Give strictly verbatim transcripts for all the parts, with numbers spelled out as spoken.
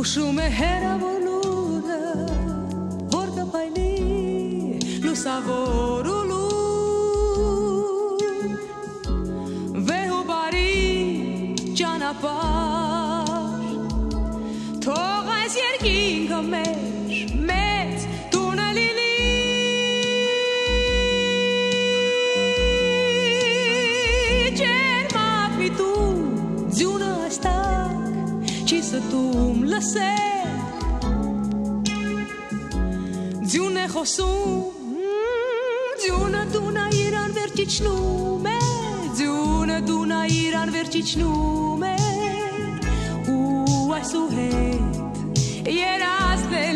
Հուշում է հերավորլուրը, որ կպայլի լուսավոր ու լուր, վեհ ու բարի ճանապարհ, թող այս երկինքը մեր մեծ տունը լինի, ջերմապիտուն ձյունը այստակ չի ստում լսել, ձյուն է խոսում, ձյունը դունա իրան վերջիչնում է, ձյունը դունա իրան վերջիչնում է, ու այսուհետ երազն է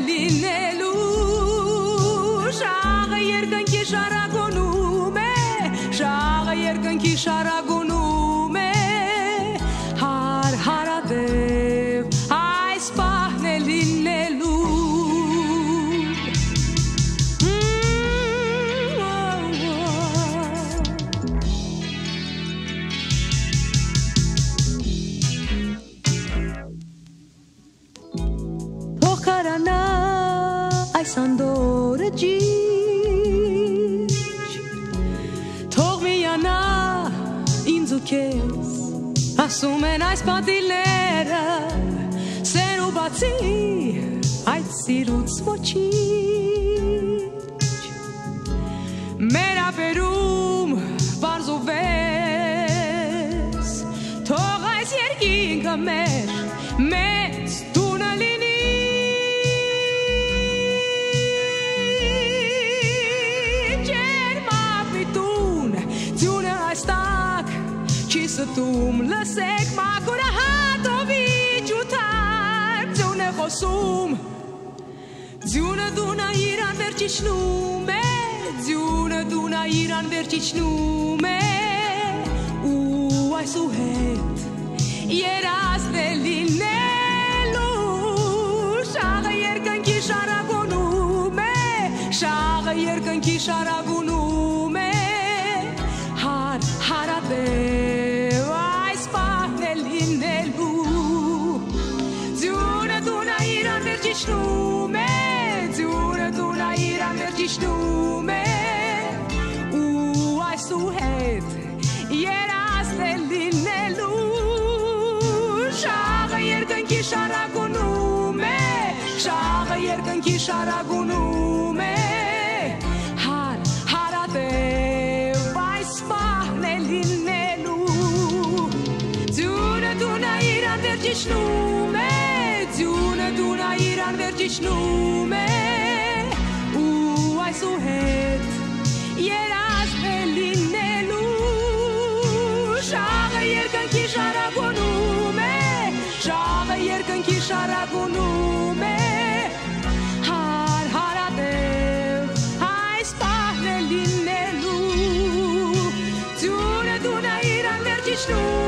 լինելու, շաղը երկնքի շարագոնում է, շաղը երկնքի շարագոնում է, հար հարադև այս պահն է լինելու, թող կարանա այս անդորը ջիջ, թող միանա ինձ ու քեզ, ասում են այս պատիլները, սեր ու բացի այդ սիրուց ոչինչ, մեր ապերում պարզ ու վես, թող այս երկինքը մեր մեծ տունը լինի, ջերմապիտուն ձյունը այստակ չի ստում լսեք մաքուրը հատովիչ ու թարմ, ձյուն է խոսում, ձյունը դունա իրան վերջիչնում է, ձյունը դունա իրան վերջիչնում է, ու այսուհետ երազն է լինելու, շաղը երկնքի շարագոնում է, շաղը երկնքի շարագոնում է, հար հարադև այս պահն է լինելու, ձյունը դունա իրան վերջիչնում է, ձյունը դունա իրան վերջիչնում է, ու այսուհետ երազն է լինելու, շաղը երկնքի շարագոնում է, շաղը երկնքի շարագոնում է, հար հարադև այս պահն է լինելու, ձյունը դունա իրան վերջիչնում է, ձյունը դունա իրան վերջիչնում է, ու այսուհետ երազն է լինելու, շաղը երկնքի շարագոնում է, շաղը երկնքի շարագոնում է, հար հարադև այս պահն է լինելու, ձյունը դունա իրան վերջիչնում